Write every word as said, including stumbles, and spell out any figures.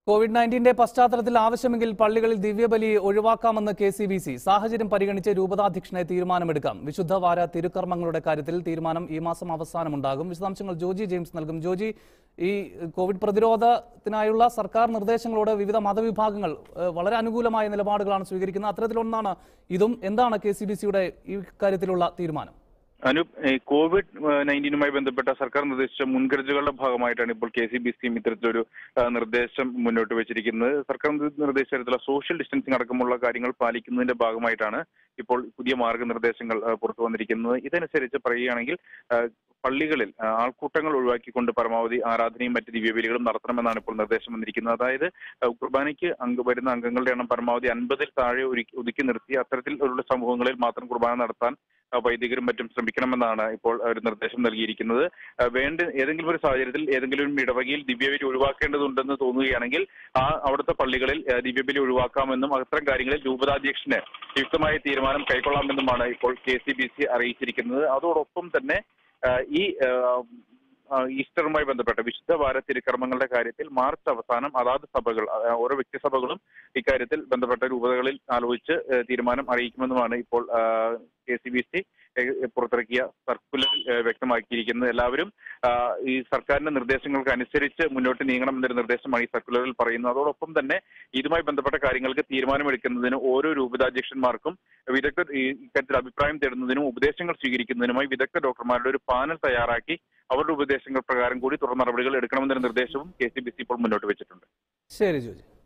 Covid നയൻറ്റീന്റെ പശ്ചാത്തലത്തിൽ ആവശ്യമെങ്കിൽ പള്ളികളിൽ ദിവ്യബലി ഒഴിവാക്കാമെന്ന് കെ സി ബി സി സാഹചര്യം പരിഗണിച്ച് രൂപതാധ്യക്ഷനെ തീരുമാനമെടുക്കാം. വിശുദ്ധവാര തിരുക്കർമ്മങ്ങളുടെ കാര്യത്തിൽ തീരുമാനം ഈ മാസം അവസാനമുണ്ടാകും. വിശദാംശങ്ങൾ ജോജി ജെയിംസ് നൽകും. ജോജി, ഈ കോവിഡ് പ്രതിരോധത്തിനായുള്ള സർക്കാർ നിർദ്ദേശങ്ങളോട് വിവിധ മതവിഭാഗങ്ങൾ വളരെ അനുകൂലമായ നിലപാടുകളാണ് സ്വീകരിക്കുന്നത്. അത്തരത്തിലൊന്നാണ് ഇതും. എന്താണ് കെ സി ബി സിയുടെ ഈ കാര്യത്തിലുള്ള തീരുമാനം? അനു കോവിഡ് നയൻറ്റീനുമായി ബന്ധപ്പെട്ട സർക്കാർ നിർദ്ദേശിച്ച മുൻകരുതലുകളുടെ ഭാഗമായിട്ടാണ് ഇപ്പോൾ കെ സി ബി സിയും ഇത്തരത്തിലൊരു നിർദ്ദേശം മുന്നോട്ട് വെച്ചിരിക്കുന്നത്. സർക്കാർ നിർദ്ദേശിച്ച തരത്തിലുള്ള സോഷ്യൽ ഡിസ്റ്റൻസിംഗ് അടക്കമുള്ള കാര്യങ്ങൾ പാലിക്കുന്നതിന്റെ ഭാഗമായിട്ടാണ് ഇപ്പോൾ പുതിയ മാർഗനിർദ്ദേശങ്ങൾ പുറത്തു വന്നിരിക്കുന്നത്. ഇതനുസരിച്ച് പറയുകയാണെങ്കിൽ പള്ളികളിൽ ആൾക്കൂട്ടങ്ങൾ ഒഴിവാക്കിക്കൊണ്ട് പരമാവധി ആരാധനയും മറ്റ് ദിവ്യബലികളും നടത്തണമെന്നാണ് ഇപ്പോൾ നിർദ്ദേശം വന്നിരിക്കുന്നത്. അതായത് കുർബാനയ്ക്ക് അംഗ വരുന്ന അംഗങ്ങളുടെ എണ്ണം പരമാവധി അൻപതിൽ താഴെ ഒതുക്കി നിർത്തി അത്തരത്തിലുള്ള സമൂഹങ്ങളിൽ മാത്രം കുർബാന നടത്താൻ വൈദികരും മറ്റും ശ്രമിക്കണമെന്നാണ് ഇപ്പോൾ ഒരു നിർദ്ദേശം നൽകിയിരിക്കുന്നത്. വേണ്ട ഏതെങ്കിലും ഒരു സാഹചര്യത്തിൽ ഏതെങ്കിലും ഒരു ഇടവകയിൽ ദിവ്യബലി ഒഴിവാക്കേണ്ടതുണ്ടെന്ന് തോന്നുകയാണെങ്കിൽ ആ അവിടുത്തെ പള്ളികളിൽ ദിവ്യബലി ഒഴിവാക്കാമെന്നും അത്തരം കാര്യങ്ങളിൽ രൂപതാധ്യക്ഷന് യുക്തമായ തീരുമാനം കൈക്കൊള്ളാമെന്നുമാണ് ഇപ്പോൾ കെ സി ബി സി അറിയിച്ചിരിക്കുന്നത്. അതോടൊപ്പം തന്നെ ഈ ഈസ്റ്ററുമായി ബന്ധപ്പെട്ട വിശുദ്ധ വാര തിരുക്കർമ്മങ്ങളുടെ കാര്യത്തിൽ മാർച്ച് അവസാനം അതാത് സഭകൾ ഓരോ വ്യക്തിസഭകളും ഇക്കാര്യത്തിൽ ബന്ധപ്പെട്ട രൂപതകളിൽ ആലോചിച്ച് തീരുമാനം അറിയിക്കുമെന്നുമാണ് ഇപ്പോൾ കെ സി ബി സി പുറത്തിറക്കിയ സർക്കുലർ വ്യക്തമാക്കിയിരിക്കുന്നത്. എല്ലാവരും ഈ സർക്കാരിന്റെ നിർദ്ദേശങ്ങൾക്ക് അനുസരിച്ച് മുന്നോട്ട് നീങ്ങണം എന്നൊരു നിർദ്ദേശമാണ് ഈ സർക്കുലറിൽ പറയുന്നത്. അതോടൊപ്പം തന്നെ ഇതുമായി ബന്ധപ്പെട്ട കാര്യങ്ങൾക്ക് തീരുമാനമെടുക്കുന്നതിന് ഓരോ രൂപതാധ്യക്ഷന്മാർക്കും വിദഗ്ധർ ഇക്കാര്യത്തിൽ അഭിപ്രായം തേടുന്നതിനും ഉപദേശങ്ങൾ സ്വീകരിക്കുന്നതിനുമായി വിദഗ്ധ ഡോക്ടർമാരുടെ ഒരു പാനൽ തയ്യാറാക്കി അവരുടെ ഉപദേശങ്ങൾ പ്രകാരം കൂടി തുടർ നടപടികൾ എടുക്കണമെന്നൊരു നിർദ്ദേശവും കെ സി ബി സി ഇപ്പോൾ മുന്നോട്ട് വെച്ചിട്ടുണ്ട്. ശരി ജോജി.